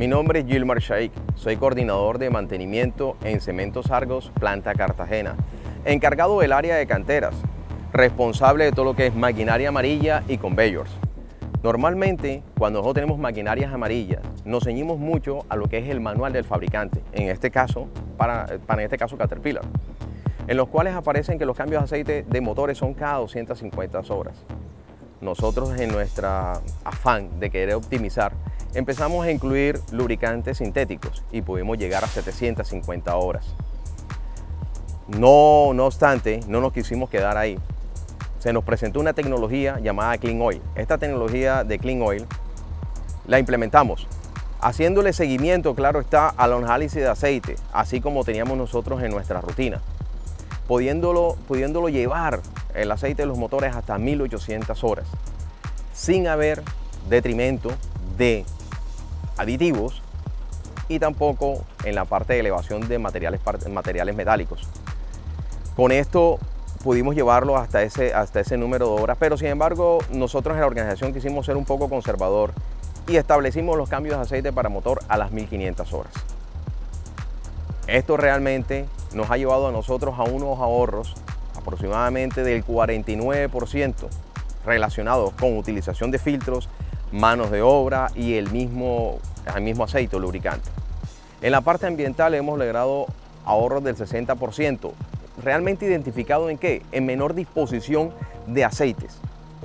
Mi nombre es Gilmar Shaikh, soy coordinador de mantenimiento en Cementos Argos, Planta Cartagena, encargado del área de canteras, responsable de todo lo que es maquinaria amarilla y conveyors. Normalmente, cuando nosotros tenemos maquinarias amarillas, nos ceñimos mucho a lo que es el manual del fabricante, en este caso, para Caterpillar, en los cuales aparecen que los cambios de aceite de motores son cada 250 horas. Nosotros, en nuestro afán de querer optimizar, empezamos a incluir lubricantes sintéticos y pudimos llegar a 750 horas. No obstante, no nos quisimos quedar ahí. Se nos presentó una tecnología llamada Clean Oil. Esta tecnología de Clean Oil la implementamos, haciéndole seguimiento, claro está, al análisis de aceite, así como teníamos nosotros en nuestra rutina, pudiéndolo llevar el aceite de los motores hasta 1800 horas, sin haber detrimento de aditivos y tampoco en la parte de elevación de materiales metálicos. Con esto pudimos llevarlo hasta ese número de horas, pero sin embargo nosotros en la organización quisimos ser un poco conservador y establecimos los cambios de aceite para motor a las 1500 horas. Esto realmente nos ha llevado a nosotros a unos ahorros aproximadamente del 49% relacionados con utilización de filtros, manos de obra y el mismo aceite o lubricante. En la parte ambiental hemos logrado ahorros del 60%, realmente identificado en qué, en menor disposición de aceites,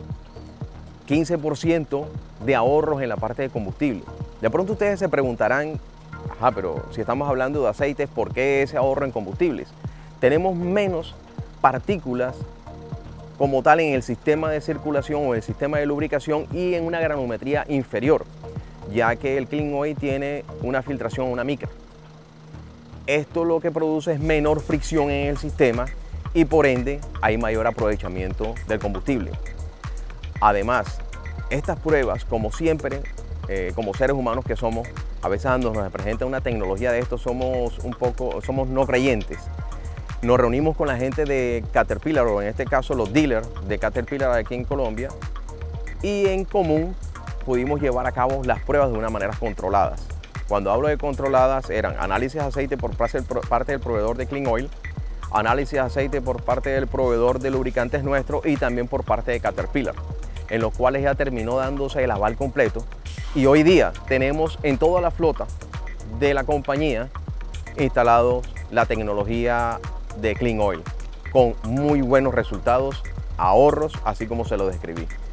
15% de ahorros en la parte de combustible. De pronto ustedes se preguntarán, pero si estamos hablando de aceites, ¿por qué ese ahorro en combustibles? Tenemos menos partículas como tal en el sistema de circulación o el sistema de lubricación y en una granometría inferior, ya que el Clean Oil tiene una filtración, una micra. Esto lo que produce es menor fricción en el sistema y por ende hay mayor aprovechamiento del combustible. Además, estas pruebas, como siempre, como seres humanos que somos, a veces cuando nos presenta una tecnología de esto somos no creyentes. Nos reunimos con la gente de Caterpillar, o en este caso los dealers de Caterpillar aquí en Colombia, y en común pudimos llevar a cabo las pruebas de una manera controladas. Cuando hablo de controladas, eran análisis de aceite por parte del proveedor de Clean Oil, análisis de aceite por parte del proveedor de lubricantes nuestro y también por parte de Caterpillar, en los cuales ya terminó dándose el aval completo. Y hoy día tenemos en toda la flota de la compañía instalado la tecnología de Clean Oil, con muy buenos resultados, ahorros, así como se lo describí.